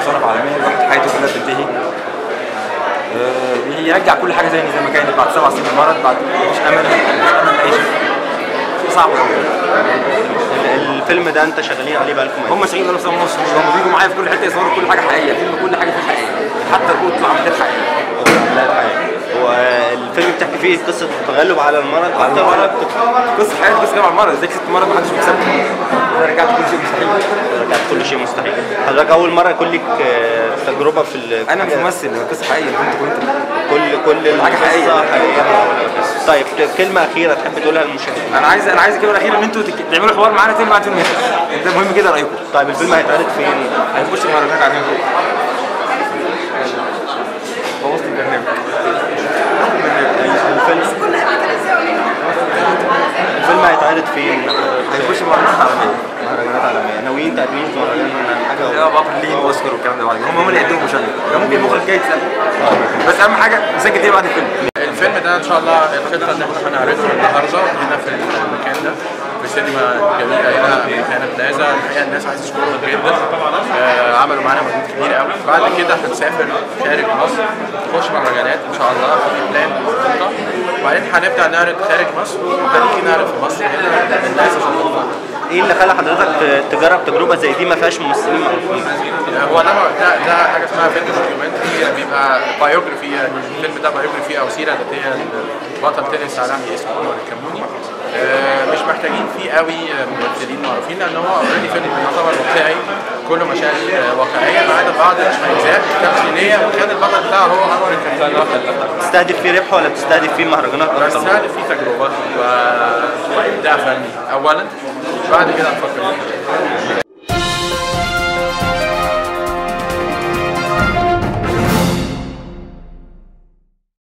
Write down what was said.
مصنف عالميه الواحد حياته كلها بتنتهي. يرجع كل حاجه زي ما كانت بعد 7 سنين مرض، بعد مفيش امل، مفيش امل لاي شيء صعب قوي. الفيلم ده انت شغالين عليه بقالكم قد ايه؟ هم شغالين بقالهم سنه ونص، هم بيجوا معايا في كل حته يصوروا كل حاجه حقيقيه، فيلم كل حاجه فيه حقيقيه، حتى الكود طلع من حقيقيه. لا الحقيقة. هو الفيلم بتحكي فيه قصه التغلب على المرض اكتر ولا قصه حياتي، قصه على المرض، ازاي كسبت مرض ما حدش بيكسبني، انا رجعت كل شيء مستحيل. رجعت كل شيء مستحيل. حضرتك اول مره يكون لك تجربه في انا مش ممثل، قصه حقيقيه، كل حاجه حقيقيه. طيب كلمه اخيره تحب تقولها للمشاهدين؟ انا عايز الكلمه الاخيره ان انتوا تعملوا حوار معانا تاني بعد فيلم ده مهم جدا رايكم. طيب الفيلم هيتعرض فين؟ هيخش المهرجانات على فين؟ بوظت البرنامج. الفيلم هيتعرض فين؟ هيخش مهرجانات عالميه. مهرجانات عالميه. ناويين تقدموا في مهرجان حاجه؟ اه برلين واوسكار والكلام ده بعد كده، هم اللي يقدموا مشاهده، ده ممكن المخرج جاي يتسال. بس اهم حاجه نسجل ايه بعد الفيلم. الفيلم ده ان شاء الله الخطه ان احنا هنعرضه النهارده هنا في المكان ده في سينما جميله هنا مكان بلازا. الحقيقه الناس عايزه تشكرهم جدا، عملوا معانا مجهود كبير قوي. بعد كده هنسافر خارج مصر، نخش مهرجانات ان شاء الله في بلان خطه، وبعدين هنبدا نعرض خارج مصر، وهنيجي نعرض في مصر هنا للناس عشان تطلع. ايه اللي خلى حضرتك تجرب تجربه زي دي ما فيهاش ممثلين معروفين؟ هو ده حاجه اسمها فيلم دوكيومنتري، بيبقى بايوجرافي. يعني الفيلم ده بايوجرافي او سيره ذاتيه لبطل تنس عالمي اسمه عمر الكموني. مش محتاجين فيه قوي ممثلين معروفين، لان هو اوريدي فيلم يعتبر واقعي، كله مشاهد واقعيه ما عدا بعض اجزاء تمثيليه، وكان البطل بتاعه هو عمر الكموني. بتستهدف فيه ربح ولا بتستهدف فيه مهرجانات اكتر؟ بستهدف فيه تجربه وابداع فني اولا، بعد كده نفكر.